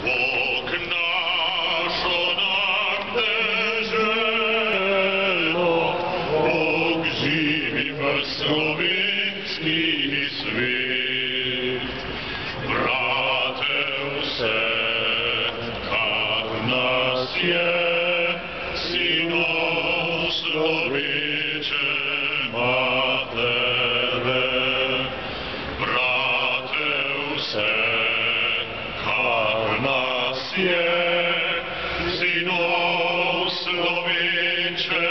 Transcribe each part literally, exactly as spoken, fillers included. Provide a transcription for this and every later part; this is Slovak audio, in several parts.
Bóg nasz nam deželo, Bóg živi pa slovenski svet. Brate vse, kak nas je, sinov sloveče matere. Brate vse, je sinov sloveče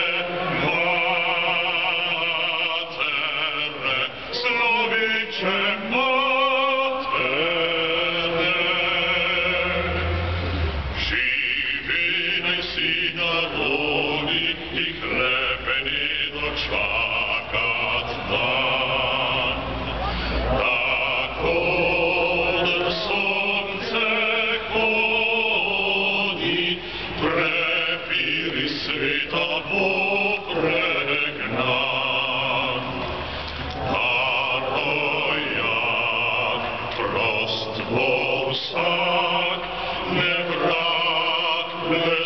matere, sloveče matere. Živi naj si narodi i krepeni dočakat dan, tako da sonce prepiri sveta bo pregnan. Darojak prost bo vsak, ne vrak, ne